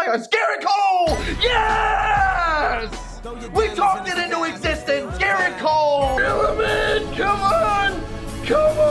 fire. Scarecrow! Yes! We talked it into existence. Scarecrow! Element, come on! Come on!